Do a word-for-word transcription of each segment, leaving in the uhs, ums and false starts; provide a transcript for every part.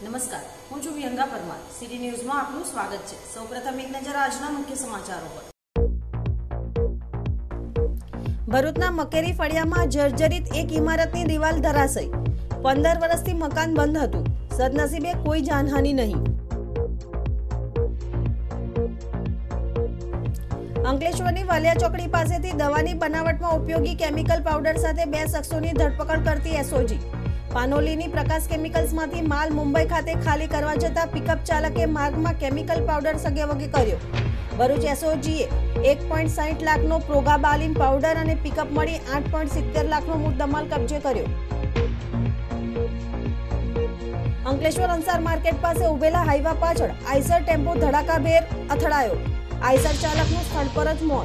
નમસ્કાર, હું છું વિહંગા પરમાર. સિટી ન્યૂઝમાં આપનું સ્વાગત છે. સૌપ્રથમ એક નજર આજના મુખ્ય સમાચારો પર. ભરૂચના મકેરી ફળિયામાં જર્જરિત એક ઇમારતની દિવાલ ધરાશયી. પંદર વર્ષથી મકાન બંધ હતું. સદનસીબે કોઈ જાનહાનિ નહીં. અંકલેશ્વરની વાલિયા ચોકડી પાસેથી દવાની બનાવટમાં ઉપયોગી કેમિકલ પાવડર સાથે બે શખ્સોની ધરપકડ કરતી એસઓજી. પાનોલીની પ્રકાશ કેમિકલ્સમાંથી માલ મુંબઈ ખાતે ખાલી કરવા જતા પિકઅપ ચાલકે માર્ગમાં કેમિકલ પાવડર સગેવગે કર્યો. ભરૂચ એસઓજીએ એક પોઈન્ટ સાહીઠ લાખનો પ્રોગાબાલિન પાવડર અને પિકઅપ મળી આઠ પોઈન્ટ સિત્તેર લાખનો મુદ્દામાલ કબજે કર્યો. અંકલેશ્વર અંસાર માર્કેટ પાસે ઉભેલા હાઈવા પાછળ આઈસર ટેમ્પો ધડાકાભેર અથડાયો. આઈસર ચાલકનું સ્થળ પર જ મોત.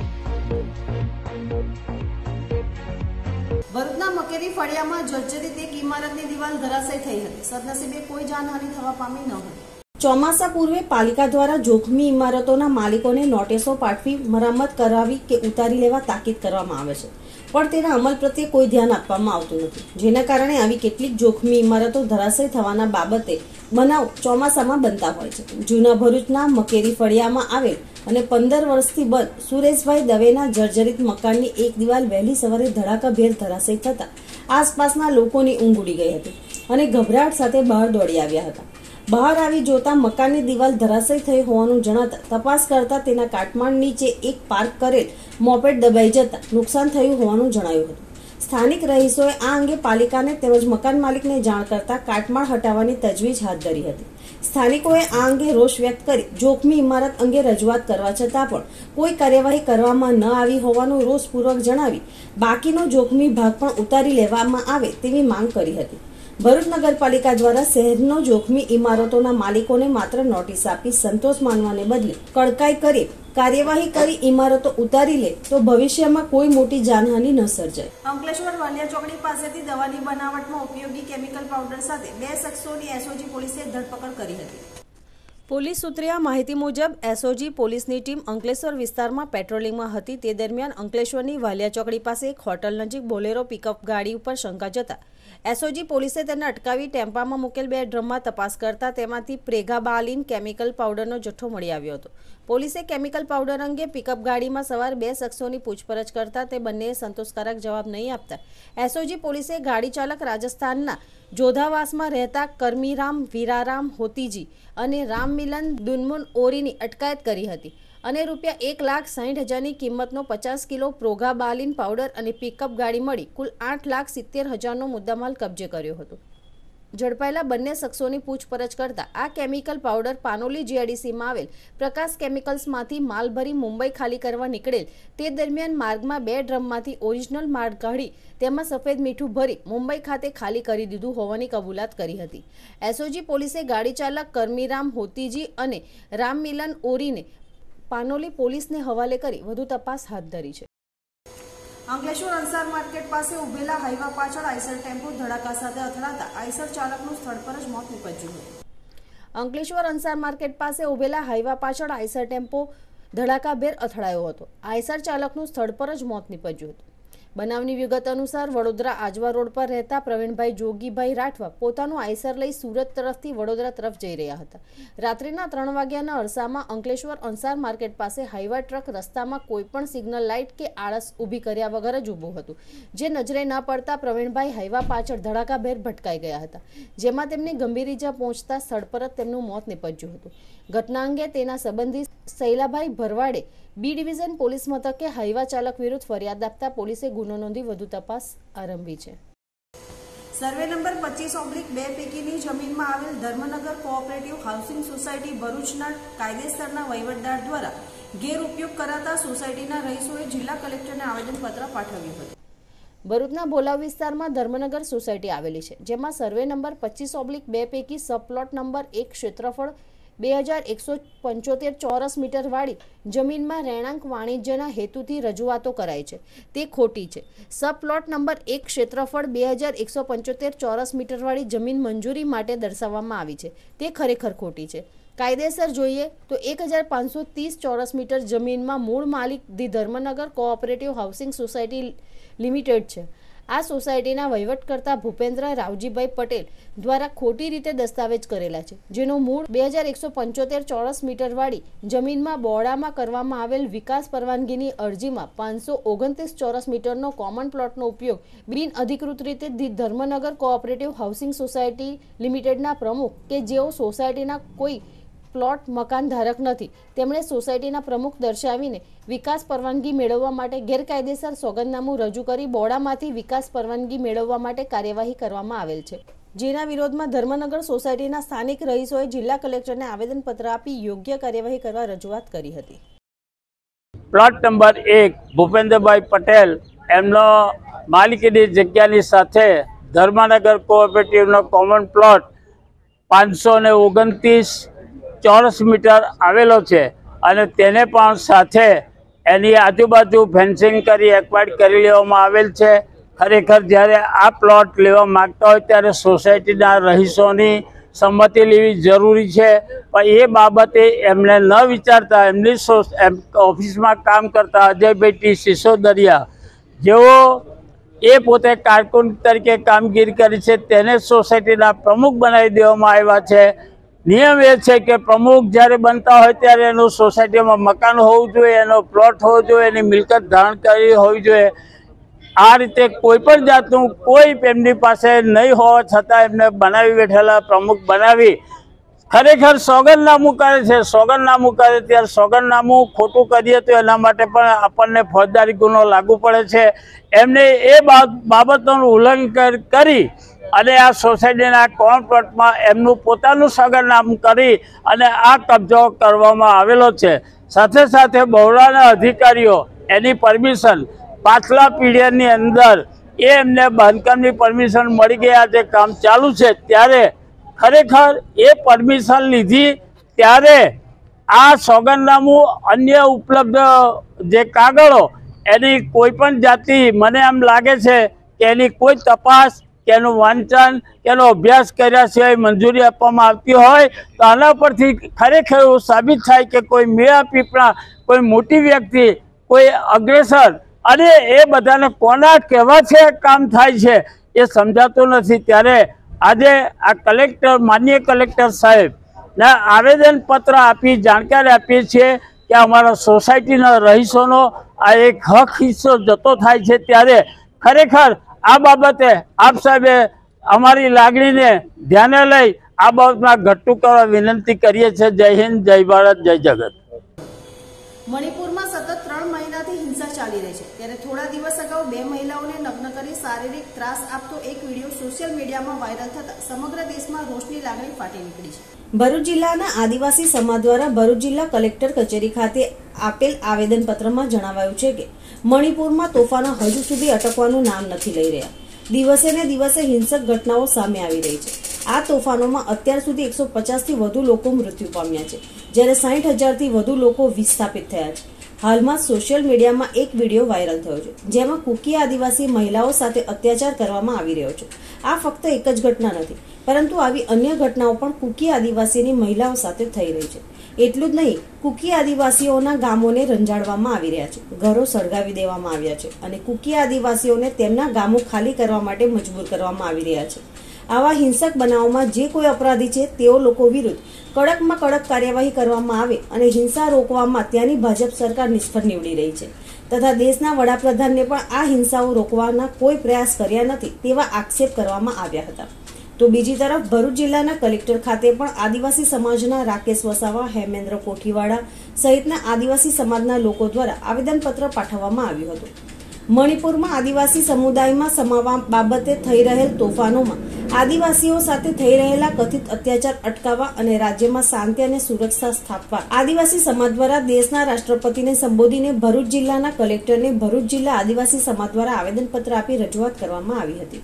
ભરૂચના મકેરી ફળિયામાં જર્જરિત એક ઇમારતની દિવાલ ધરાશયી થઈ હતી. સદનસીબે કોઈ જાનહાનિ થવા પામી ન હતી. ચોમાસા પૂર્વે પાલિકા દ્વારા જોખમી ઇમારતોના માલિકોને નોટિસો પાઠવી મરામત કરાવી કે ઉતારી લેવા તાકીદ કરવામાં આવે છે, પણ તેના અમલ પ્રત્યે કોઈ ધ્યાન આપવામાં આવતું નથી, જેના કારણે આવી કેટલીક જોખમી ઇમારતો ધરાશયી થવાના બાબતે બનાવ ચોમાસામાં બનતા હોય છે. જૂના ભરૂચના મકેરી ફળિયામાં આવેલ અને પંદર વર્ષથી બંધ સુરેશભાઈ દવેના જર્જરિત મકાનની એક દિવાલ વહેલી સવારે ધડાકાભેર ધરાશયી થતા આસપાસના લોકોની ઊંઘ ઉડી ગઈ હતી અને ગભરાટ સાથે બહાર દોડી આવ્યા હતા. બહાર આવી જોતા મકાનની દિવાલ ધરાશયી થઈ હોવાનું જણાતા તપાસ કરતા તેના કાટમાળ નીચે એક પાર્ક કરેલ મોપેડ દબાઈ જતા નુકસાન થયું હોવાનું જણાયું હતું. સ્થાનિક રહીશોએ આ અંગે પાલિકાને તેમજ મકાન માલિકને જાણ કરતા કાટમાળ હટાવવાની તજવીજ હાથ ધરી હતી. સ્થાનિકોએ આ અંગે રોષ વ્યક્ત કરી જોખમી ઇમારત અંગે રજૂઆત કરવા છતાં પણ કોઈ કાર્યવાહી કરવામાં ન આવી હોવાનું રોષપૂર્વક જણાવી બાકીનો જોખમી ભાગ પણ ઉતારી લેવામાં આવે તેવી માંગ કરી હતી. ભરૂચ નગરપાલિકા દ્વારા શહેરનો જોખમી ઇમારતોના માલિકોને માત્ર નોટિસ આપી સંતોષ માનવાને બદલે કડકાઈ કરી કાર્યવાહી કરી ઇમારતો ઉતારી લે તો ભવિષ્યમાં કોઈ મોટી જાનહાનિ ન સર્જાય. અંકલેશ્વર વાલિયા ચોકડી પાસેથી દવાની બનાવટમાં ઉપયોગી કેમિકલ પાવડર સાથે બે શખ્સોની એસઓજી પોલીસે ધરપકડ કરી હતી. પોલીસ સૂત્રીય માહિતી મુજબ એસઓજી પોલીસની ટીમ અંકલેશ્વર વિસ્તારમાં પેટ્રોલિંગમાં હતી. તે દરમિયાન અંકલેશ્વરની વાલિયા ચોકડી પાસે એક હોટલ નજીક બોલેરો પિકઅપ ગાડી ઉપર શંકા જતા એસઓજી પોલીસે તેને અટકાવી ટેમ્પામાં મૂકેલ બે ડ્રમમાં તપાસ કરતા તેમાંથી પ્રેગાબાલિન કેમિકલ પાવડરનો જથ્થો મળી આવ્યો હતો. પોલીસે કેમિકલ પાવડર અંગે પિકઅપ ગાડીમાં સવાર બે શખ્સોની પૂછપરછ કરતા તે બંનેએ સંતોષકારક જવાબ નહીં આપતા એસઓજી પોલીસે ગાડી ચાલક રાજસ્થાનના જોધાવાસમાં રહેતા કરમીરામ વીરારામ હોતીજી અને રામમિલન દુનમુન ઓરીની અટકાયત કરી હતી અને રૂપિયા એક લાખ સાહીઠ હજારની કિંમતનો પચાસ કિલો પ્રોગાબાલિન પાવડર અને પિકઅપ ગાડી મળી કુલ આઠ લાખ સિત્તેર હજારનો મુદ્દામાલ કબજે કર્યો હતો. ઝડપાયેલા બંને શખ્સોની પૂછપરછ કરતા આ કેમિકલ પાવડર પાનોલી જીઆઈડીસીમાં આવેલ પ્રકાશ કેમિકલ્સમાંથી માલ ભરી મુંબઈ ખાલી કરવા નીકળેલ તે દરમિયાન માર્ગમાં બે ડ્રમમાંથી ઓરિજિનલ માલ કાઢી તેમાં સફેદ મીઠું ભરી મુંબઈ ખાતે ખાલી કરી દીધું હોવાની કબૂલાત કરી હતી. એસઓજી પોલીસે ગાડી ચાલક કરમીરામ હોતીજી અને રામમિલન ઓરીને પાનોલી પોલીસને હવાલે કરી વધુ તપાસ હાથ ધરી છે. અંકલેશ્વર અંસાર માર્કેટ પાસે ઉભેલા હાઈવા પાછળ આઈસર ટેમ્પો ધડાકા સાથે અથડાતા આઈસર ચાલકનું સ્થળ પર જ મોત નીપજ્યું હતું. અંકલેશ્વર અંસાર માર્કેટ પાસે ઉભેલા હાઈવા પાછળ આઈસર ટેમ્પો ધડાકાભેર અથડાયો હતો. આઈસર ચાલકનું સ્થળ પર જ મોત નીપજ્યું હતું. બનાવની વિગત અનુસાર વડોદરા આજવા રોડ પર રહેતા પ્રવીણભાઈ જોગીભાઈ રાઠવા પોતાનું આઈસર લઈ સુરત તરફથી વડોદરા તરફ જઈ રહ્યા હતા. રાત્રિના ત્રણ વાગ્યાના અરસામાં અંકલેશ્વર અંસાર માર્કેટ પાસે હાઈવા ટ્રક રસ્તામાં કોઈપણ સિગ્નલ લાઇટ કે આળસ ઊભી કર્યા વગર જ ઊભું હતું, જે નજરે ન પડતા પ્રવીણભાઈ હાઈવા પાછળ ધડાકાભેર ભટકાઈ ગયા હતા, જેમાં તેમને ગંભીર ઈજા પહોંચતા સ્થળ પર જ તેમનું મોત નીપજ્યું હતું. ઘટના અંગે તેના સંબંધી શૈલાભાઈ ભરવાડે બી ડિવિઝન પોલીસ મથકે હાઈવા ચાલક વિરુદ્ધ ફરિયાદ આપતા પોલીસે ગુનો નોંધી વધુ તપાસ આરંભી છે. સર્વે નંબર પચીસ ઓબ્લિક બે પૈકીની જમીનમાં આવેલ ધર્મનગર કોઓપરેટિવ હાઉસિંગ સોસાયટી ભરૂચના કાયદેસરના વહીવટદાર દ્વારા ગેરઉપયોગ કરાતા સોસાયટીના રહીશોએ જિલ્લા કલેક્ટરને આવેદનપત્ર પાઠવ્યું હતું. ભરૂચના ભોલાવ વિસ્તારમાં ધર્મનગર સોસાયટી આવેલી છે, જેમાં સર્વે નંબર પચીસ ઓબ્લિક બે પૈકી સબપ્લોટ નંબર એક ક્ષેત્રફળ બે હજાર એકસો પંચોતેર ચોરસ મીટર વાળી જમીનમાં રહેણાંક વાણિજ્યના હેતુથી રજૂઆતો કરાઈ છે, તે ખોટી છે. સબપ્લોટ નંબર એક ક્ષેત્રફળ બે હજાર એકસો પંચોતેર ચોરસ મીટર વાળી જમીન મંજૂરી માટે દર્શાવવામાં આવી છે, તે ખરેખર ખોટી છે. કાયદેસર જોઈએ તો એક હજાર પાંચસો ત્રીસ ચોરસ મીટર જમીનમાં મૂળ માલિક the Dharmnagar cooperative housing society limited છે. આ સોસાયટીના વહીવટકર્તા ભૂપેન્દ્ર રાવજીભાઈ પટેલ દ્વારા ખોટી રીતે દસ્તાવેજ કરેલા છે, જેનો મૂળ બે હજાર એકસો પંચોતેર ચોરસ મીટર વાળી જમીનમાં બોડામાં કરવામાં આવેલ વિકાસ પરવાનગીની અરજીમાં પાંચસો ઓગણત્રીસ ચોરસ મીટરનો કોમન પ્લોટનો ઉપયોગ બિન અધિકૃત રીતે the Dharmnagar cooperative housing society લિમિટેડના પ્રમુખ કે જેઓ સોસાયટીના કોઈ પ્લોટ મકાન ધારક નથી, તેમણે સોસાયટીના પ્રમુખ દર્શાવીને વિકાસ પરવાનગી મેળવવા માટે ગેરકાયદેસર સોગંદનામું રજૂ કરી બોડામાંથી વિકાસ પરવાનગી મેળવવા માટે કાર્યવાહી કરવામાં આવેલ છે, જેના વિરોધમાં ધર્મનગર સોસાયટીના સ્થાનિક રહીશોએ જિલ્લા કલેક્ટરને આવેદનપત્ર આપી યોગ્ય કાર્યવાહી કરવા રજૂઆત કરી હતી। પ્લોટ નંબર એક ભૂપેન્દ્રભાઈ પટેલ એમનો માલિકીની જગ્યાની સાથે ધર્મનગર કોઓપરેટિવનો કોમન પ્લોટ પાંચસો ને ઓગણત્રીસ ચોરસ મીટર આવેલો છે અને તેને પણ સાથે એની આજુબાજુ ફેન્સિંગ કરી એક્વાયર્ડ કરી લેવામાં આવેલ છે। ખરેખર જ્યારે આ પ્લોટ લેવા માગતા હોય ત્યારે સોસાયટીના રહીશોની સંમતિ લેવી જરૂરી છે, પણ એ બાબતે એમને ન વિચારતા એમની ઓફિસમાં કામ કરતા અજયભાઈ ટી સિસોદરિયા, જેઓ એ પોતે કારકુન તરીકે કામગીરી કરી છે, તેને સોસાયટીના પ્રમુખ બનાવી દેવામાં આવ્યા છે। નિયમ એ છે કે પ્રમુખ જ્યારે બનતા હોય ત્યારે એનું સોસાયટીમાં મકાન હોવું જોઈએ, એનો પ્લોટ હોવો જોઈએ, એની મિલકત ધારણ કરી હોવી જોઈએ। આ રીતે કોઈ પણ જાતનું કોઈ એમની પાસે નહીં હોવા છતાં એમને બનાવી બેઠેલા પ્રમુખ બનાવી ખરેખર સોગંદનામું કરે છે। સોગંદનામું કરે ત્યારે સોગંદનામું ખોટું કરીએ તો એના માટે પણ આપણને ફોજદારી ગુનો લાગુ પડે છે। એમને એ બાબતોનું ઉલ્લંઘન કરી અને આ સોસાયટીના કોમન પ્લોટમાં એમનું પોતાનું સોગંદનામું કરી અને આ કબજો કરવામાં આવેલો છે। સાથે સાથે બહોળાના અધિકારીઓ એની પરમિશન પાછલા પીરિયડની અંદર એ એમને બાંધકામની પરમિશન મળી ગયા છે, કામ ચાલુ છે, ત્યારે ખરેખર એ પરમિશન લીધી ત્યારે આ સોગંદનામું અન્ય ઉપલબ્ધ જે કાગળો એની કોઈ પણ જાતિ મને એમ લાગે છે કે એની કોઈ તપાસ કે એનું વાંચન કે એનો અભ્યાસ કર્યા સિવાય મંજૂરી આપવામાં આવતી હોય તો આના પરથી ખરેખર એવું સાબિત થાય કે કોઈ મેળા પીપળા કોઈ મોટી વ્યક્તિ કોઈ અગ્રેસર અને એ બધાને કોના કહેવા છે કામ થાય છે એ સમજાતું નથી। ત્યારે આજે આ કલેક્ટર માનનીય કલેક્ટર સાહેબને આવેદનપત્ર આપી જાણકારી આપીએ છીએ કે અમારા સોસાયટીના રહીશોનો આ એક હક હિસ્સો જતો થાય છે, ત્યારે ખરેખર આ બાબતે આપ સાહેબે અમારી લાગણીને ધ્યાને લઈ આ બાબતમાં ઘટતું કરવા વિનંતી કરીએ છીએ। જય હિન્દ, જય ભારત, જય જગત। મણિપુરમાં સતત ત્રણ મહિનાથી હિંસા ચાલી રહી છે, ત્યારે થોડા દિવસ અગાઉ બે મહિલાઓને નગ્ન કરી શારીરિક ત્રાસ આપતો એક વિડીયો સોશિયલ મીડિયામાં વાયરલ થતા સમગ્ર દેશમાં રોષની લાગણી ફાટી નીકળી છે। ભરૂચ જિલ્લાના આદિવાસી સમાજ દ્વારા ભરૂચ જિલ્લા કલેક્ટર કચેરી ખાતે આપેલ આવેદનપત્રમાં જણાવાયું છે કે મણિપુરમાં તોફાનો હજુ સુધી અટકવાનું નામ નથી લઈ રહ્યા। દિવસે ને દિવસે હિંસક ઘટનાઓ સામે આવી રહી છે। આ તોફાનોમાં અત્યાર સુધી એકસો પચાસથી વધુ લોકો મૃત્યુ પામ્યા છે, જ્યારે સાઠ હજારથી વધુ લોકો વિસ્થાપિત થયા છે। હાલમાં સોશિયલ મીડિયામાં એક વિડીયો વાયરલ થયો છે, જેમાં કુકી આદિવાસી મહિલાઓ સાથે અત્યાચાર કરવામાં આવી રહ્યો છે। આ ફક્ત એક જ ઘટના નથી, પરંતુ આવી અન્ય ઘટનાઓ પણ કુકી આદિવાસીની મહિલાઓ સાથે થઈ રહી છે। એટલું જ નહીં, કુકી આદિવાસીઓના ગામોને રંજાડવામાં આવી રહ્યા છે, ઘરો સળગાવી દેવામાં આવ્યા છે અને કુકી આદિવાસીઓને તેમના ગામો ખાલી કરવા માટે મજબૂર કરવામાં આવી રહ્યા છે। આવા હિંસક બનાવોમાં જે કોઈ અપરાધી છે તેઓ લોકો વિરુદ્ધ કડકમાં કડક કાર્યવાહી કરવામાં આવે અને હિંસા રોકવામાં ત્યાંની ભાજપ સરકાર નિષ્ફળ નીવડી રહી છે તથા દેશના વડાપ્રધાનને પણ આ હિંસાઓ રોકવાના કોઈ પ્રયાસ કર્યા નથી તેવા આક્ષેપ કરવામાં આવ્યા હતા। તો બીજી તરફ ભરૂચ જિલ્લાના કલેક્ટર ખાતે પણ આદિવાસી સમાજના રાકેશ વસાવા, હેમેન્દ્ર કોઠીવાડા સહિતના આદિવાસી સમાજના લોકો દ્વારા આવેદનપત્ર પાઠવવામાં આવ્યું હતું। મણિપુરમાં આદિવાસી સમુદાયમાં સમાવવા બાબતે થઈ રહેલ તોફાનોમાં આદિવાસીઓ સાથે થઈ રહેલા કથિત અત્યાચાર અટકાવવા અને રાજ્યમાં શાંતિ અને સુરક્ષા સ્થાપવા આદિવાસી સમાજ દ્વારા દેશના રાષ્ટ્રપતિને સંબોધીને ભરૂચ જિલ્લાના કલેક્ટરને ભરૂચ જિલ્લા આદિવાસી સમાજ દ્વારા આવેદનપત્ર આપી રજૂઆત કરવામાં આવી હતી।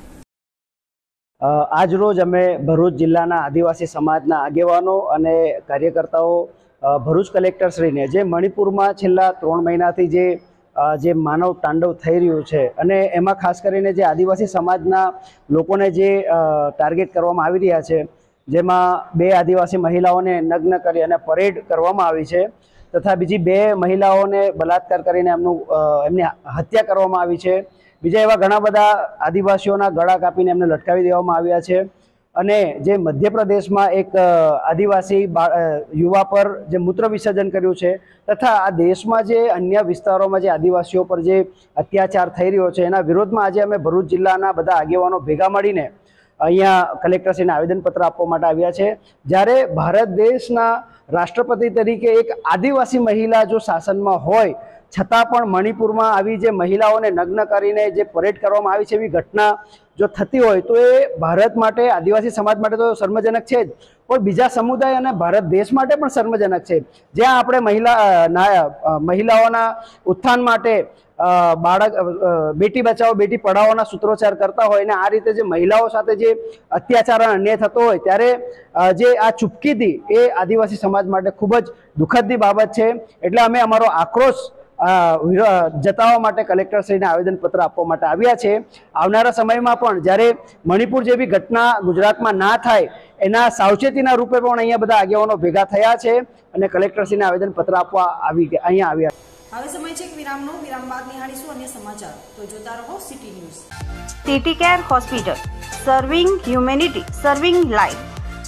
આજ રોજ અમે ભરૂચ જિલ્લાના આદિવાસી સમાજના આગેવાનો અને કાર્યકર્તાઓ ભરૂચ કલેક્ટરશ્રીને જે મણિપુરમાં છેલ્લા ત્રણ મહિનાથી જે જે માનવ તાંડવ થઈ રહ્યું છે અને એમાં ખાસ કરીને જે આદિવાસી સમાજના લોકોને જે ટાર્ગેટ કરવામાં આવી રહ્યા છે, જેમાં બે આદિવાસી મહિલાઓને નગ્ન કરી અને પરેડ કરવામાં આવી છે તથા બીજી બે મહિલાઓને બલાત્કાર કરીને એમનું એમની હત્યા કરવામાં આવી છે, બીજા એવા ઘણા બધા આદિવાસીઓના ગળા કાપીને એમને લટકાવી દેવામાં આવ્યા છે અને જે મધ્યપ્રદેશમાં એક આદિવાસી યુવા પર જે મૂત્ર વિસર્જન કર્યું છે તથા આ દેશમાં જે અન્ય વિસ્તારોમાં જે આદિવાસીઓ પર જે અત્યાચાર થઈ રહ્યો છે એના વિરોધમાં આજે અમે ભરૂચ જિલ્લાના બધા આગેવાનો ભેગા મળીને અહીંયા કલેક્ટરશ્રીને આવેદનપત્ર આપવા માટે આવ્યા છે। જ્યારે ભારત દેશના રાષ્ટ્રપતિ તરીકે એક આદિવાસી મહિલા જો શાસનમાં હોય છતાં પણ મણિપુરમાં આવી જે મહિલાઓને નગ્ન કરીને જે પરેડ કરવામાં આવી છે એવી ઘટના જો થતી હોય તો એ ભારત માટે આદિવાસી સમાજ માટે તો શર્મજનક છે જ, પણ બીજા સમુદાય અને ભારત દેશ માટે પણ શર્મજનક છે। જ્યાં આપણે મહિલા મહિલાઓના ઉત્થાન માટે બાળક બેટી બચાવો બેટી પઢાઓના સૂત્રોચ્ચાર કરતા હોય અને આ રીતે જે મહિલાઓ સાથે જે અત્યાચાર અને અન્યાય થતો હોય ત્યારે જે આ ચૂપકીથી એ આદિવાસી સમાજ માટે ખૂબ જ દુઃખદની બાબત છે। એટલે અમે અમારો આક્રોશ જતાવવા માટે કલેક્ટરશ્રીને આવેદનપત્ર આપવા માટે આવ્યા છે। આવનારા સમયમાં પણ જ્યારે મણિપુર જેવી ઘટના ગુજરાતમાં ના થાય એના સાવચેતીના રૂપે પણ અહીંયા બધા આગેવાનો ભેગા થયા છે અને કલેક્ટરશ્રીને આવેદનપત્ર આપવા આવી અહીંયા આવ્યા। હવે સમય છે વિરામનો, વિરામ બાદ નિહાળીશું અન્ય સમાચાર, તો જોતા રહો city news. City care hospital, serving humanity, serving life.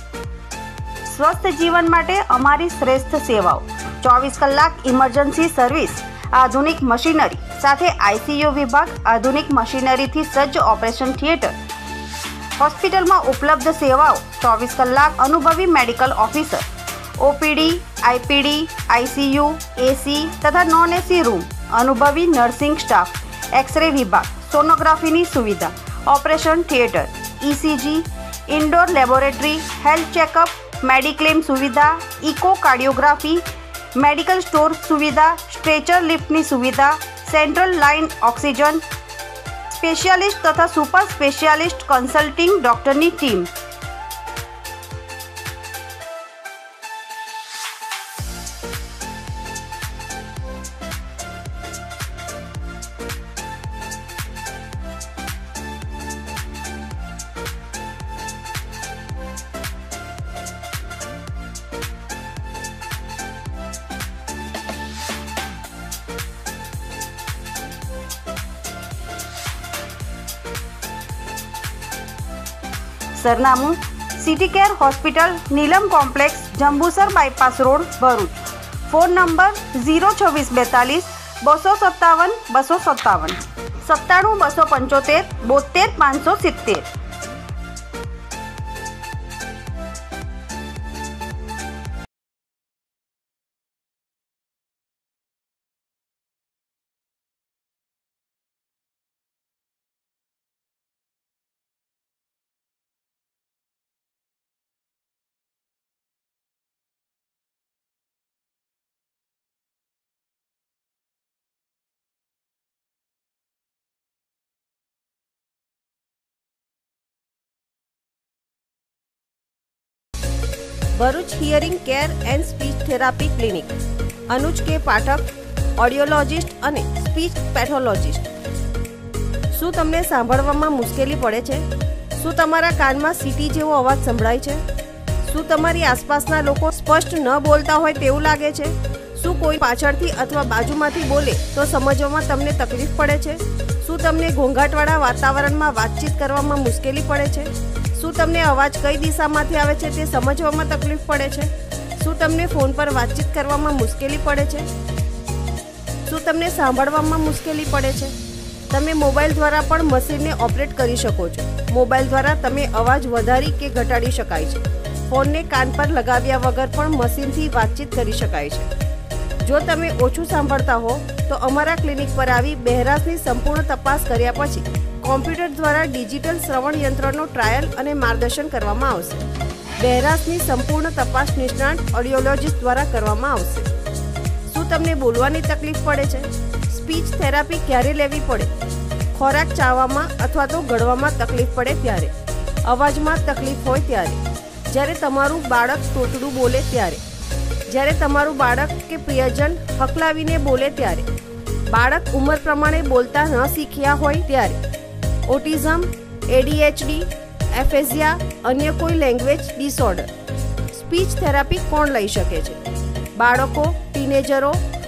સ્વસ્થ જીવન માટે અમારી શ્રેષ્ઠ સેવાઓ, ચોવીસ કલાક ઇમરજન્સી સર્વિસ, આધુનિક મશીનરી સાથે આઈસીયુ વિભાગ, આધુનિક મશીનરીથી સજ્જ ઓપરેશન થિયેટર। હોસ્પિટલમાં ઉપલબ્ધ સેવાઓ, ચોવીસ કલાક અનુભવી medical officer, OPD, IPD, ICU, AC તથા નોન એસી રૂમ, અનુભવી નર્સિંગ સ્ટાફ, એક્સરે વિભાગ, સોનોગ્રાફીની સુવિધા, operation theatre, ECG, indoor laboratory, health checkup, mediclaim સુવિધા, ઇકો કાર્ડિયોગ્રાફી, મેડિકલ સ્ટોર સુવિધા, સ્ટ્રેચર લિફ્ટની સુવિધા, સેન્ટ્રલ લાઇન ઓક્સિજન, સ્પેશિયાલિસ્ટ તથા સુપર સ્પેશિયાલિસ્ટ કન્સલ્ટિંગ ડૉક્ટરની ટીમ। સરનામું city care hospital, Neelam complex, Jambusar bypass road, Bharuch. Phone number zero છવ્વીસ બેતાલીસ બસો સત્તાવન બસો સત્તાવન સત્તાણું બસો પંચોતેર બોતેર પાંચસો સિત્તેર। Bharuch hearing care and speech therapy clinic, Anuj K Pathak, ઓડિયોલોજિસ્ટ અને સ્પીચ પેથોલોજિસ્ટ। શું તમને સાંભળવામાં મુશ્કેલી પડે છે? શું તમારા કાનમાં સીટી જેવો અવાજ સંભળાય છે? શું તમારી આસપાસના લોકો સ્પષ્ટ ન બોલતા હોય તેવું લાગે છે? શું કોઈ પાછળથી અથવા બાજુમાંથી બોલે તો સમજવામાં તમને તકલીફ પડે છે? શું તમને ઘોંઘાટવાળા વાતાવરણમાં વાતચીત કરવામાં મુશ્કેલી પડે છે? શું તમને અવાજ કઈ દિશામાંથી આવે છે તે સમજવામાં તકલીફ પડે છે? શું તમને ફોન પર વાતચીત કરવામાં મુશ્કેલી પડે છે? શું તમને સાંભળવામાં મુશ્કેલી પડે છે? તમે મોબાઈલ દ્વારા પણ મશીનને ઓપરેટ કરી શકો છો। મોબાઈલ દ્વારા તમે અવાજ વધારી કે ઘટાડી શકાય છે। ફોનને કાન પર લગાવ્યા વગર પણ મશીનથી વાતચીત કરી શકાય છે। જો તમે ઓછું સાંભળતા હો તો અમારા ક્લિનિક પર આવી બહેરાશની સંપૂર્ણ તપાસ કર્યા પછી કોમ્પ્યુટર દ્વારા ડિજિટલ શ્રવણ યંત્રનો ટ્રાયલ અને માર્ગદર્શન કરવામાં આવશે। બહેરાશની સંપૂર્ણ તપાસ નિષ્ણાત ઓડિયોલોજિસ્ટ દ્વારા કરવામાં આવશે। શું તમને બોલવાની તકલીફ પડે છે? સ્પીચ થેરાપી ક્યારે લેવી પડે? ખોરાક ચાવવામાં અથવા તો ગળવામાં તકલીફ પડે ત્યારે, અવાજમાં તકલીફ હોય ત્યારે, જ્યારે તમારું બાળક તોતડું બોલે ત્યારે, જ્યારે તમારું બાળક કે પ્રિયજન હકલાવીને બોલે ત્યારે, બાળક ઉંમર પ્રમાણે બોલતા ન શીખ્યા હોય ત્યારે, ઓટિઝમ, એડીએચડી, એફેઝિયા, અન્ય કોઈ લેંગ્વેજ ડિસઓર્ડર। સ્પીચ થેરાપી કોણ લઈ શકે છે? બાળકો, ટીનેજરો,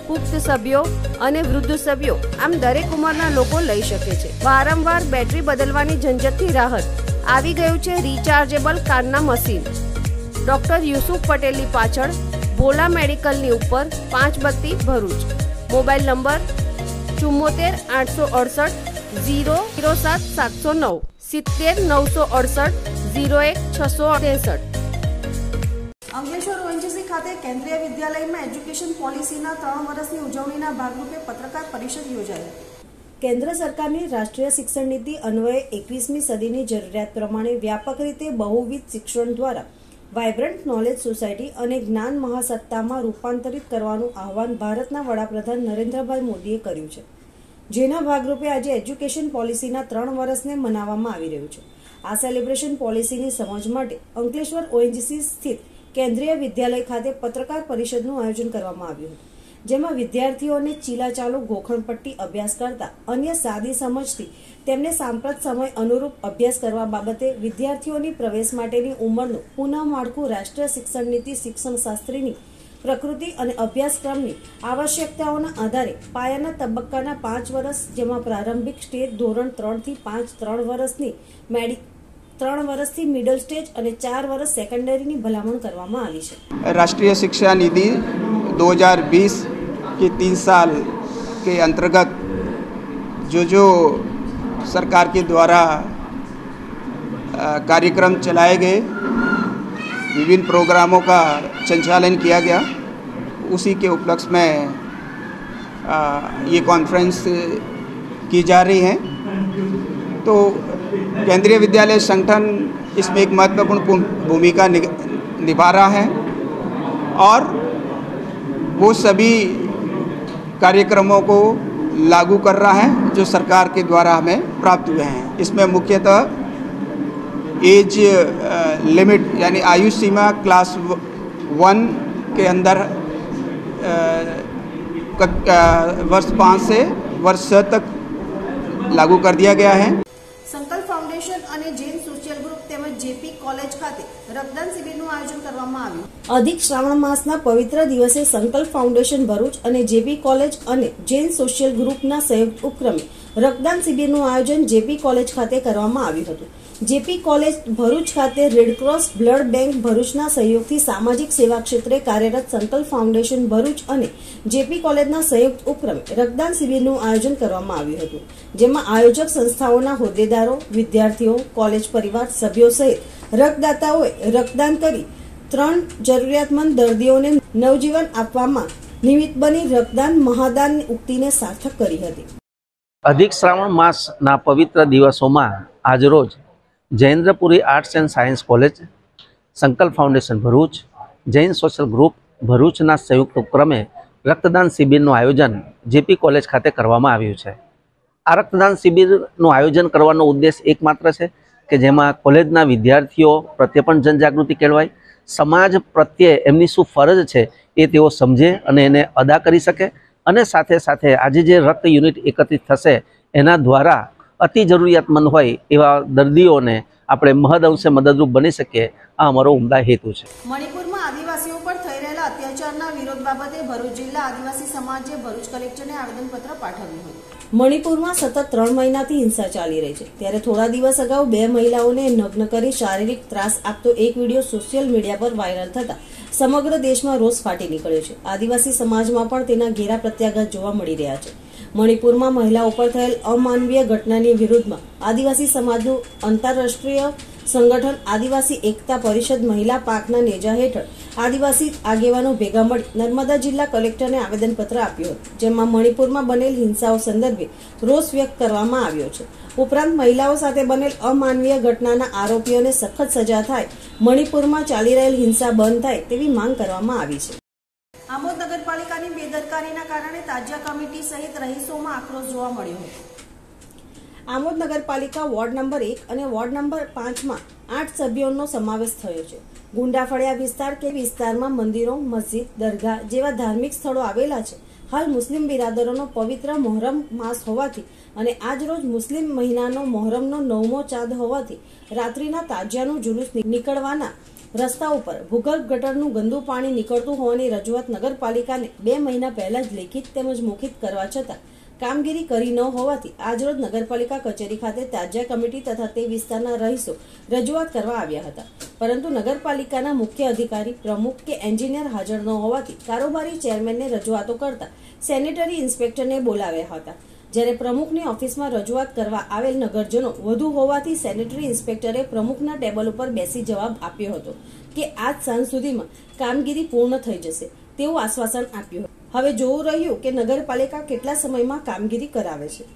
પુખ્ત સભ્યો અને વૃદ્ધ સભ્યો આમ દરેક ઉંમરના લોકો લઈ શકે છે. વારંવાર બેટરી બદલવાની ઝંઝટથી રાહત. આવી ગયું છે રિચાર્જેબલ કારના મશીન. ડોક્ટર યુસુફ પટેલની પાછળ ભોલા મેડિકલની ઉપર પાંચ બત્તી ભરૂચ. મોબાઈલ નંબર ચુમ્મોતેર આઠસો અડસઠ ઝીરો ઝીરો સાત સાતસો નવ સિત્તેર નવસો અડસઠ ઝીરો એક છસો ત્રેસઠ. અંકલેશ્વર ઓએનજીસી ખાતે કેન્દ્રીય વિદ્યાલયમાં એજ્યુકેશન પોલિસીના ત્રણ વર્ષની ઉજવણીના ભાગરૂપે પત્રકાર પરિષદ યોજાઈ. કેન્દ્ર સરકારની રાષ્ટ્રીય શિક્ષણ નીતિ અન્વયે એકવીસમી સદીની જરૂરિયાત પ્રમાણે વ્યાપક રીતે બહુવિધ શિક્ષણ દ્વારા વાયબ્રન્ટ નોલેજ સોસાયટી અને જ્ઞાન મહાસત્તામાં રૂપાંતરિત કરવાનું આહવાન ભારતના વડાપ્રધાન નરેન્દ્રભાઈ મોદીએ કર્યું છે, જેના ભાગરૂપે આજે એજ્યુકેશન પોલિસીના ત્રણ વર્ષને મનાવવામાં આવી રહ્યું છે. આ સેલિબ્રેશન પોલિસીની સમજ માટે અંકલેશ્વર ઓએનજીસી સ્થિત કેન્દ્રીય વિદ્યાલય ખાતે પત્રકાર પરિષદનું આયોજન કરવામાં આવ્યું હતું, જેમાં વિદ્યાર્થીઓને ચીલાચાલુ ગોખણપટ્ટી અભ્યાસ કરતા અન્ય સાદી સમજથી તેમને સાંપ્રત સમય અનુરૂપ અભ્યાસ કરવા બાબતે વિદ્યાર્થીઓની પ્રવેશ માટેની ઉંમરનું પુનઃ માળખું રાષ્ટ્રીય શિક્ષણ નીતિ શિક્ષણ શાસ્ત્રીની પ્રકૃતિ અને અભ્યાસક્રમની આવશ્યકતાઓના આધારે પાયાના તબક્કાના પાંચ વર્ષ, જેમાં પ્રારંભિક સ્ટેજ ધોરણ ત્રણ થી પાંચ ત્રણ વર્ષની મેડિક ત્રણ વર્ષથી મિડલ સ્ટેજ અને ચાર વર્ષ સેકન્ડરીની ભલામણ કરવામાં આવી છે. राष्ट्रीय शिक्षा नीति दो हज़ार बीस के तीन साल के अंतर्गत जो जो सरकार के द्वारा कार्यक्रम चलाए गए, विभिन्न प्रोग्रामों का संचालन किया गया, उसी के उपलक्ष्य में ये कॉन्फ्रेंस की जा रही है. तो केंद्रीय विद्यालय संगठन इसमें एक महत्वपूर्ण भूमिका निभा रहा है और वो सभी कार्यक्रमों को लागू कर रहा है जो सरकार के द्वारा हमें प्राप्त हुए हैं. इसमें मुख्यतः एज लिमिट यानी आयु सीमा क्लास वन के अंदर वर्ष पाँच से वर्ष छः तक लागू कर दिया गया है. સંકલ્પ ફાઉન્ડેશન અને જૈન સોશિયલ ગ્રુપ તેમજ જેપી કોલેજ ખાતે રક્તદાન શિબિરનું આયોજન કરવામાં આવ્યું. અધિક શ્રાવણ માસના પવિત્ર દિવસે સંકલ્પ ફાઉન્ડેશન ભરૂચ અને જેપી કોલેજ અને જૈન સોશિયલ ગ્રુપના સંયુક્ત ઉપક્રમે રક્તદાન શિબિરનું આયોજન જેપી કોલેજ ખાતે કરવામાં આવ્યું હતું. જેપી કોલેજ ભરૂચ ખાતે રેડક્રોસ બ્લડ બેંક ભરૂચના સહયોગથી સામાજિક સેવા ક્ષેત્રે કાર્યરત સંકલ્પ ફાઉન્ડેશન ભરૂચ અને જેપી કોલેજના સંયુક્ત ઉપક્રમે રક્તદાન શિબિરનું આયોજન કરવામાં આવ્યું હતું, જેમાં આયોજક સંસ્થાઓના હોદ્દેદારો, વિદ્યાર્થીઓ, કોલેજ પરિવાર સભ્યો સહિત રક્તદાતાઓએ રક્તદાન કરી ત્રણ જરૂરિયાતમંદ દર્દીઓને નવજીવન આપવામાં નિમિત્ત બની રક્તદાન મહાદાનની ઉક્તિને સાર્થક કરી હતી. અધિક શ્રાવણ માસના પવિત્ર દિવસોમાં આજરોજ Jayendrapuri arts and science college, Sankalp foundation Bharuch, Jain social group ભરૂચના સંયુક્ત ઉપક્રમે રક્તદાન શિબિરનું આયોજન જેપી કોલેજ ખાતે કરવામાં આવ્યું છે. આ રક્તદાન શિબિરનું આયોજન કરવાનો ઉદ્દેશ એકમાત્ર છે કે જેમાં કોલેજના વિદ્યાર્થીઓ પ્રત્યે પણ જનજાગૃતિ કેળવાય, સમાજ પ્રત્યે એમની શું ફરજ છે એ તેઓ સમજે અને એને અદા કરી શકે, અને સાથે સાથે આજે જે રક્ત યુનિટ એકત્રિત થશે એના દ્વારા અતિ જરૂરિયાતમંદ હોય એવા દર્દીઓને આપણે મહદઅંશે મદદરૂપ બની શકીએ. આ અમારો ઉમદા હેતુ છે. મણિપુરમાં આદિવાસીઓ પર થઈ રહેલા અત્યાચારના વિરોધ બાબતે ભરૂચ જિલ્લા આદિવાસી સમાજે ભરૂચ કલેક્ટરને આવેદનપત્ર પાઠવ્યું હતું. મણિપુરમાં સતત ત્રણ મહિનાથી હિંસા ચાલી રહી છે, ત્યારે થોડા દિવસ અગાઉ બે મહિલાઓને નગ્ન કરી શારીરિક ત્રાસ આપતો એક વિડીયો સોશિયલ મીડિયા પર વાયરલ થતા સમગ્ર દેશમાં રોષ ફાટી નીકળ્યો છે. આદિવાસી સમાજમાં પણ તેના ઘેરા પ્રત્યાઘાત જોવા મળી રહ્યા છે. મણિપુરમાં મહિલાઓ પર થયેલ અમાનવીય ઘટનાની વિરુદ્ધમાં આદિવાસી સમાજનું આંતરરાષ્ટ્રીય સંગઠન આદિવાસી એકતા પરિષદ મહિલા પાકના નેજા હેઠળ આદિવાસી આગેવાનો ભેગા મળી નર્મદા જિલ્લા કલેક્ટરને આવેદનપત્ર આપ્યું હતું, જેમાં મણિપુરમાં બનેલ હિંસાઓ સંદર્ભે રોષ વ્યક્ત કરવામાં આવ્યો છે. ઉપરાંત મહિલાઓ સાથે બનેલ અમાનવીય ઘટનાના આરોપીઓને સખત સજા થાય, મણિપુરમાં ચાલી રહેલ હિંસા બંધ થાય તેવી માંગ કરવામાં આવી છે. આમોદ નગરપાલિકાની બેદરકારીના કારણે તાજિયા કમિટી સહિત રહીશોમાં આક્રોશ જોવા મળ્યો હતો. આમોદ નગરપાલિકા વોર્ડ નંબર એક અને વોર્ડ નંબર પાંચમાં આઠ સભ્યોનો સમાવેશ થયો છે. ગુંડાફળિયા વિસ્તાર કે વિસ્તારમાં મંદિરો, મસ્જિદ, દરગાહ જેવા ધાર્મિક સ્થળો આવેલા છે. હાલ મુસ્લિમ બિરાદરોનો પવિત્ર મોહરમ માસ હોવાથી અને આજ રોજ મુસ્લિમ મહિનાનો મોહરમનો નવમો ચાંદ હોવાથી રાત્રિના તાજિયાનું જુલુસ નીકળવાના રસ્તા ઉપર ભૂગર્ભ ગટરનું ગંદુ પાણી નીકળતું હોવાની રજૂઆત નગરપાલિકાને બે મહિના પહેલા જ લેખિત તેમજ મૌખિક કરવા છતાં કામગીરી કરી ન હોવાથી આજરોજ નગરપાલિકા કચેરી ખાતે તાજિયા કમિટી તથા તે વિસ્તારના રહીશો રજૂઆત કરવા આવ્યા હતા, પરંતુ નગરપાલિકાના મુખ્ય અધિકારી, પ્રમુખ કે એન્જિનિયર હાજર ન હોવાથી કારોબારી ચેરમેનને રજૂઆતો કરતા સેનેટરી ઇન્સ્પેક્ટરને બોલાવ્યા હતા. જ્યારે પ્રમુખની ઓફિસમાં રજૂઆત કરવા આવેલ નગરજનો વધુ હોવાથી સેનેટરી ઇન્સ્પેક્ટરે પ્રમુખના ટેબલ ઉપર બેસી જવાબ આપ્યો હતો કે આજ સાંજ સુધીમાં કામગીરી પૂર્ણ થઈ જશે તેવું આશ્વાસન આપ્યું હતું. હવે જોવું રહ્યું કે નગરપાલિકા કેટલા સમયમાં કામગીરી કરાવે છે.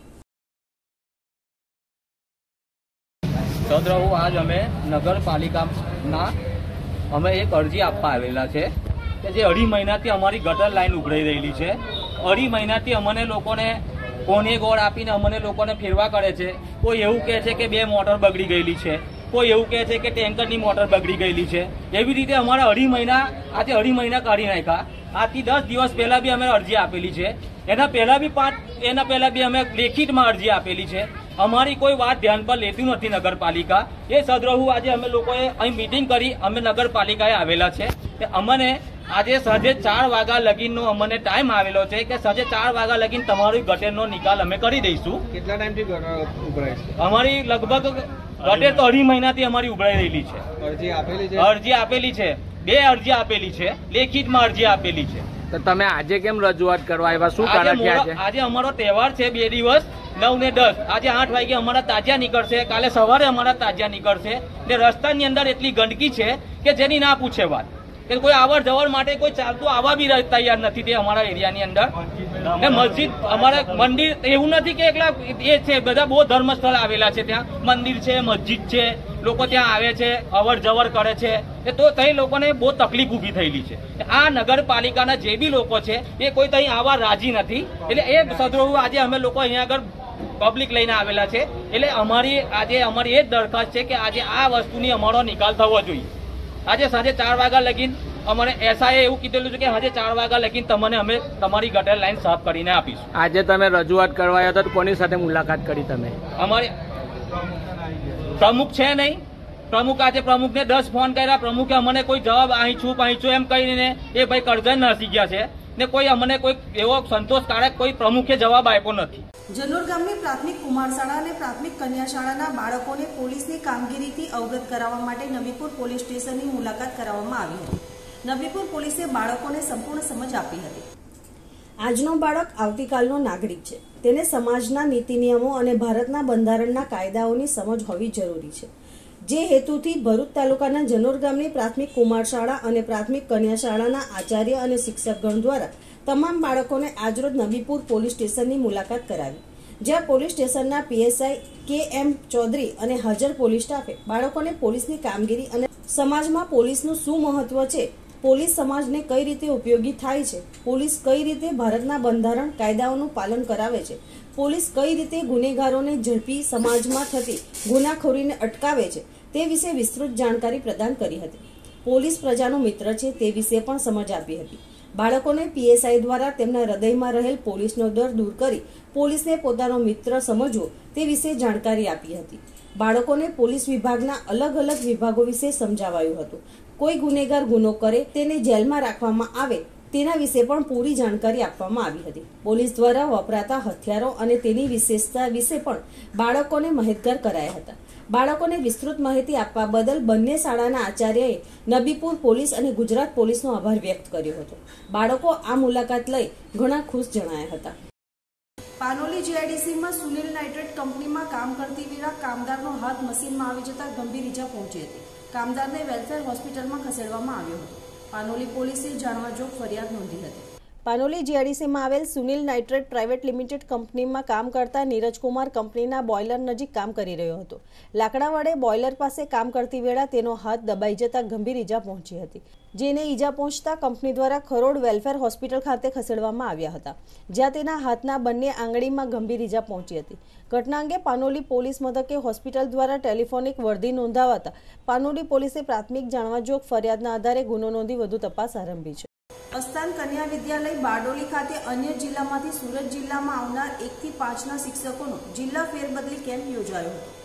સદરહુ આજ અમે નગરપાલિકાના અમે એક અરજી આપવા આવેલા છે કે જે અઢી મહિનાથી અમારી ગટર લાઈન ઉભરાઈ રહેલી છે. અઢી મહિનાથી અમને લોકોને કોને ગોળ આપીને અમને લોકોને ફેરવા કરે છે. કોઈ એવું કહે છે કે બે મોટર બગડી ગયેલી છે, કોઈ એવું કહે છે કે ટેન્કરની મોટર બગડી ગયેલી છે. એવી રીતે અમારા અઢી મહિના આજે અઢી મહિના કાઢી નાખ્યા. આથી દસ દિવસ પહેલા બી અમે અરજી આપેલી છે, એના પહેલા બી પાંચ એના પહેલા બી અમે લેખિતમાં અરજી આપેલી છે. અમારી કોઈ વાત ધ્યાન પર લેતી નથી નગરપાલિકા. એ સદરહુ આજે અમે લોકોએ અહીં મિટિંગ કરી અમે નગરપાલિકાએ આવેલા છે કે અમને આજે સાંજે ચાર વાગ્યા લગીનનો અમને ટાઈમ આવેલો છે કે સાંજે ચાર વાગ્યા લગીન તમારી ગટેરનો નિકાલ અમે કરી દઈશું. કેટલા ટાઈમથી ઉભરાય છે? અમારી લગભગ ગટેર તો અઢી મહિનાથી અમારી ઉભરાઈ રહેલી છે. અરજી આપેલી છે અરજી આપેલી છે બે અરજી આપેલી છે, લેખિતમાં અરજી આપેલી છે. તો તમે આજે કેમ રજૂઆત કરવા આવ્યા? શું કારણ છે આજે? આજે અમારો તહેવાર છે બે દિવસ નવ ને દસ. આજે આઠ વાગે અમારા તાજિયા નીકળશે, કાલે સવારે અમારા તાજિયા નીકળશે. ને રસ્તાની અંદર એટલી ગંદકી છે કે જેની ના પૂછે વાત. કે કોઈ આવર જવર માટે કોઈ ચાલતું આવવા બી તૈયાર નથી તે અમારા એરિયાની અંદર. ને મસ્જિદ અમારા મંદિર એવું નથી કે એકલા એ છે, બધા બહુ ધર્મસ્થળ આવેલા છે. ત્યાં મંદિર છે, મસ્જિદ છે, લોકો ત્યાં આવે છે, અવર જવર કરે છે. તો ત્યાં લોકોને બહુ તકલીફ ઊભી થયેલી છે. આ નગરપાલિકાના જે બી લોકો છે એ કોઈ ત્યાં આવવા રાજી નથી. એટલે એ સદરહુ આજે અમે લોકો અહીંયા આગળ પબ્લિક લઈને આવેલા છે. એટલે અમારી આજે અમારી એ જ દરખાસ્ત છે કે આજે આ વસ્તુની અમારો નિકાલ થવો જોઈએ. આજે સાંજે ચાર વાગ્યા લગીન અમને એસઆઈએ એવું કીધેલું છે કે આજે ચાર વાગ્યા લગીન તમને અમે તમારી ગટર લાઈન સાફ કરીને આપીશું. આજે તમે રજૂઆત કરવા આવ્યા હતા તો કોની સાથે મુલાકાત કરી તમે? અમારી પ્રમુખ છે નહીં. પ્રમુખ આજે પ્રમુખને દસ ફોન કર્યા, પ્રમુખે અમને કોઈ જવાબ અહીં છું અહીં છું એમ કહીને એ ભાઈ કરજણ નાસી ગયા છે. ને કોઈ અમને કોઈ એવો સંતોષકારક કોઈ પ્રમુખે જવાબ આપ્યો નથી. જનોર ગામની પ્રાથમિક કુમાર શાળા અને પ્રાથમિક કન્યા શાળાના બાળકોને પોલીસની કામગીરીથી અવગત કરાવવા માટે નબીપુર પોલીસ સ્ટેશનની મુલાકાત કરાવવામાં આવી હતી. નબીપુર પોલીસે બાળકોને સંપૂર્ણ સમજ આપી હતી. આજનો બાળક આવતીકાલનો નાગરિક છે. તેને સમાજના નીતિ નિયમો અને ભારતના બંધારણના કાયદાઓની સમજ હોવી જરૂરી છે. જે હેતુથી ભરૂચ તાલુકાના જનોર ગામની પ્રાથમિક કુમાર શાળા અને પ્રાથમિક કન્યા શાળાના આચાર્ય અને શિક્ષકગણ દ્વારા તમામ બાળકોને આજરોજ નબીપુર પોલીસ સ્ટેશનની મુલાકાત કરાવી, જ્યાં પોલીસ સ્ટેશનના પીએસઆઈ કે એમ ચૌધરી અને હાજર પોલીસ સ્ટાફે બાળકોને પોલીસની કામગીરી અને સમાજમાં પોલીસનું શું મહત્વ છે, પોલીસ સમાજને કઈ રીતે ઉપયોગી થાય છે, પોલીસ કઈ રીતે ભારતના બંધારણ કાયદાઓનું પાલન કરાવે છે, પોલીસ કઈ રીતે ગુનેગારોને ઝડપી સમાજમાં થતી ગુનાખોરીને અટકાવે છે તે વિશે વિસ્તૃત જાણકારી પ્રદાન કરી હતી. પોલીસ પ્રજાનો મિત્ર છે તે વિશે પણ સમજ આપી હતી. બાળકોને પીએસઆઈ દ્વારા તેમના હૃદયમાં રહેલ પોલીસનો ડર દૂર કરી પોલીસને પોતાનો મિત્ર સમજવો તે વિશે જાણકારી આપી હતી. બાળકોને પોલીસ વિભાગના અલગ અલગ વિભાગો વિશે સમજાવાયું હતું. કોઈ ગુનેગાર ગુનો કરે તેને જેલમાં રાખવામાં આવે તેના વિશે પણ પૂરી જાણકારી આપવામાં આવી હતી. પોલીસ દ્વારા વપરાતા હથિયારો અને તેની વિશેષતા વિશે પણ બાળકોને માહિતગાર કરાયા હતા. બાળકોને વિસ્તૃત માહિતી આપવા બદલ બંને શાળાના આચાર્યએ નબીપુર પોલીસ અને ગુજરાત પોલીસનો આભાર વ્યક્ત કર્યો હતો. બાળકો આ મુલાકાત લઈ ઘણા ખુશ જણાયા હતા. પાનોલી જીઆઈડીસીમાં સુનિલ નાઇટ્રેટ કંપનીમાં કામ કરતી વેળા કામદારનો હાથ મશીનમાં આવી જતા ગંભીર ઈજા પહોંચી હતી. કામદારને વેલફેર હોસ્પિટલમાં ખસેડવામાં આવ્યો હતો. પાનોલી પોલીસે જાણવાજોગ ફરિયાદ નોંધી હતી. પાનોલી જીઆઈડીસીમાં આવેલ સુનિલ નાઇટ્રેટ પ્રાઇવેટ લિમિટેડ કંપનીમાં કામ કરતા નીરજકુમાર કંપનીના બોઇલર નજીક કામ કરી રહ્યો હતો. લાકડા વડે બોઇલર પાસે કામ કરતી વેળા તેનો હાથ દબાઈ જતા ગંભીર ઈજા પહોંચી હતી, જેને ઈજા પહોંચતા કંપની દ્વારા ખરોડ વેલફેર હોસ્પિટલ ખાતે ખસેડવામાં આવ્યા હતા, જ્યાં તેના હાથના બંને આંગળીમાં ગંભીર ઈજા પહોંચી હતી. ઘટના અંગે પાનોલી પોલીસ મથકે હોસ્પિટલ દ્વારા ટેલિફોનિક વર્દી નોંધાવાતા પાનોલી પોલીસે પ્રાથમિક જાણવાજોગ ફરિયાદના આધારે ગુનો નોંધી વધુ તપાસ આરંભી છે. અસ્તાન કન્યા વિદ્યાલય બારડોલી ખાતે અન્ય જિલ્લામાંથી સુરત જિલ્લામાં આવનાર એક થી પાંચના શિક્ષકોનો જિલ્લા ફેરબદલી કેમ્પ યોજાયો હતો.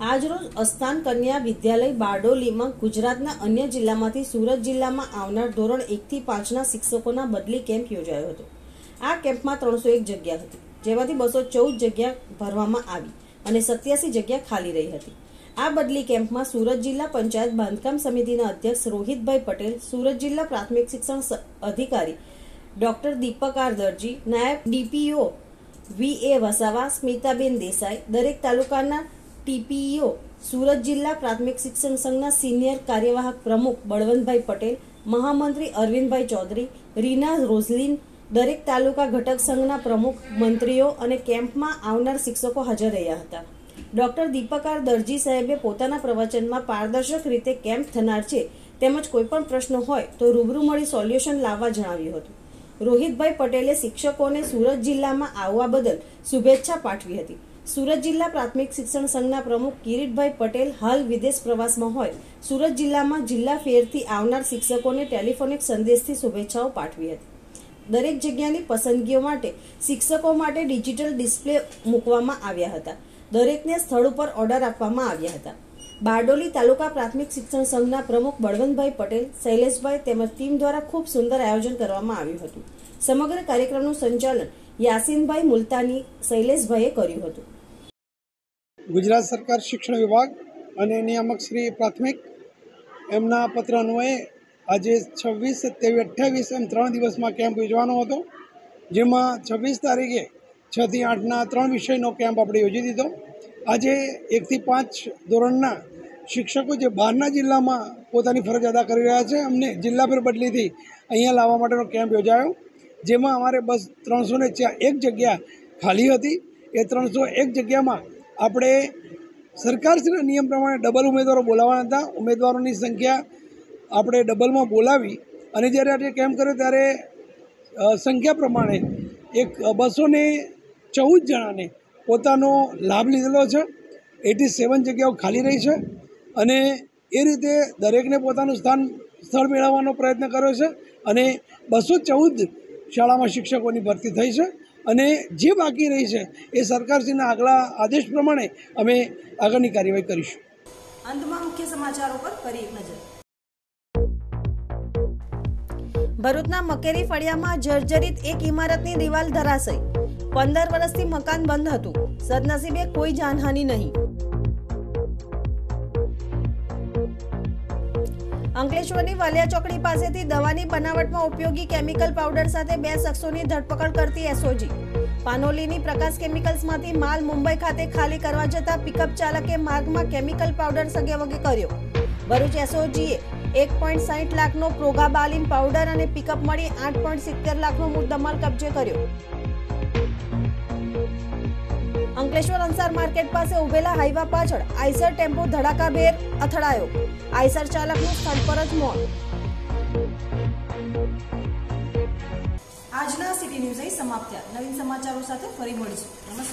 આજરોજ અસ્થાન કન્યા વિદ્યાલય બારડોલીમાં ગુજરાતના અન્ય જિલ્લામાંથી સુરત જિલ્લામાં આવનાર ધોરણ એક થી પાંચના શિક્ષકોના બદલી કેમ્પ યોજાયો હતો. આ કેમ્પમાં ત્રણસો એક જગ્યા હતી, જેમાંથી બસો ચૌદ જગ્યા ભરવામાં આવી અને સત્યાસી જગ્યા ખાલી રહી હતી. આ બદલી કેમ્પમાં સુરત જિલ્લા પંચાયત બાંધકામ સમિતિના અધ્યક્ષ રોહિતભાઈ પટેલ, સુરત જિલ્લા પ્રાથમિક શિક્ષણ અધિકારી ડોક્ટર દીપક આર દરજી, નાયબ DPO V A Vasava, Smitaben Desai, દરેક તાલુકાના ટીપીઓ, સુરત જિલ્લા પ્રાથમિક શિક્ષણ સંઘના સિનિયર કાર્યવાહક પ્રમુખ બળવંતભાઈ પટેલ, મહામંત્રી અરવિંદભાઈ ચૌધરી, રીના રોઝલિન, દરેક તાલુકા ઘટક સંઘના પ્રમુખ, મંત્રીઓ અને કેમ્પમાં આવનાર શિક્ષકો હાજર રહ્યા હતા. ડોક્ટર દીપક આર દરજી સાહેબે પોતાના પ્રવચનમાં પારદર્શક રીતે કેમ્પ થનાર છે તેમજ કોઈપણ પ્રશ્નો હોય તો રૂબરૂ મળી સોલ્યુશન લાવવા જણાવ્યું હતું. રોહિતભાઈ પટેલે શિક્ષકોને સુરત જિલ્લામાં આવવા બદલ શુભેચ્છા પાઠવી હતી. સુરત જિલ્લા પ્રાથમિક શિક્ષણ સંઘના પ્રમુખ કિરીટભાઈ પટેલ હાલ વિદેશ પ્રવાસમાં હોય સુરત જિલ્લામાં જિલ્લા ફેરથી આવનાર શિક્ષકોને ટેલિફોનિક સંદેશથી શુભેચ્છાઓ પાઠવી હતી. દરેક જગ્યાની પસંદગીઓ માટે શિક્ષકો માટે ડિજિટલ ડિસ્પ્લે મૂકવામાં આવ્યા હતા. દરેકને સ્થળ ઉપર ઓર્ડર આપવામાં આવ્યા હતા. બારડોલી તાલુકા પ્રાથમિક શિક્ષણ સંઘના પ્રમુખ બળવંતભાઈ પટેલ, શૈલેષભાઈ તેમજ ટીમ દ્વારા ખૂબ સુંદર આયોજન કરવામાં આવ્યું હતું. સમગ્ર કાર્યક્રમનું સંચાલન યાસીનભાઈ મુલતાની, શૈલેષભાઈએ કર્યું હતું. ગુજરાત સરકાર શિક્ષણ વિભાગ અને નિયામક શ્રી પ્રાથમિક એમના પત્ર અન્વયે આજે છવ્વીસ, સત્યાવીસ, અઠ્યાવીસ એમ ત્રણ દિવસમાં કેમ્પ યોજવાનો હતો, જેમાં છવ્વીસ તારીખે છ થી આઠના ત્રણ વિષયનો કેમ્પ આપણે યોજી દીધો. આજે એકથી પાંચ ધોરણના શિક્ષકો જે બહારના જિલ્લામાં પોતાની ફરજ અદા કરી રહ્યા છે, અમને જિલ્લા ફેર બદલીથી અહીંયા લાવવા માટેનો કેમ્પ યોજાયો, જેમાં અમારે બસ ત્રણસો ને એક જગ્યા ખાલી હતી. એ ત્રણસો એક જગ્યામાં આપણે સરકારશ્રીના નિયમ પ્રમાણે ડબલ ઉમેદવારો બોલાવવાના હતા. ઉમેદવારોની સંખ્યા આપણે ડબલમાં બોલાવી અને જ્યારે આજે કેમ્પ કર્યો ત્યારે સંખ્યા પ્રમાણે એક બસો ને ચૌદ જણાને પોતાનો લાભ લીધેલો છે. એટી સેવન જગ્યાઓ ખાલી રહી છે અને એ રીતે દરેકને પોતાનું સ્થાન સ્થળ મેળવવાનો પ્રયત્ન કર્યો છે અને બસો ચૌદ શાળામાં શિક્ષકોની ભરતી થઈ છે અને જે બાકી રહી છે એ સરકારશ્રીના આગલા આદેશ પ્રમાણે અમે આગળની કાર્યવાહી કરીશું. અંતમાં મુખ્ય સમાચારો પર ફરી એક નજર. ભરૂચના મકેરી ફળિયામાં જર્જરિત એક ઇમારતની દિવાલ ધરાશય. પંદર વર્ષથી મકાન બંધ હતું. સદનસીબે કોઈ જાનહાનિ નહીં. અંકલેશ્વરની વાલિયા ચોકડી પાસેથી દવાની બનાવટમાં ઉપયોગી કેમિકલ પાવડર સાથે બે શખ્સોની ધરપકડ કરતી એસઓજી. પાનોલીની પ્રકાશ કેમિકલ્સમાંથી માલ મુંબઈ ખાતે ખાલી કરવા જતા પિકઅપ ચાલકે માર્ગમાં કેમિકલ પાવડર સગેવગે કર્યો. ભરૂચ એસઓજીએ એક પોઈન્ટ સાહીઠ લાખનો પ્રોગાબાલિન પાવડર અને પિકઅપ મળી આઠ પોઈન્ટ સિત્તેર લાખનો મુદ્દામાલ કબજે કર્યો. અંકલેશ્વર અંસાર માર્કેટ પાસે ઉભેલા હાઈવા પાછળ આઈસર ટેમ્પો ધડાકાભેર અથડાયો. આઈસર ચાલકનું સ્થળ પર જ મોત. આજના સિટી ન્યૂઝ અહીં સમાપ્ત થયા. નવીન સમાચારો સાથે ફરી મળીશું. નમસ્કાર.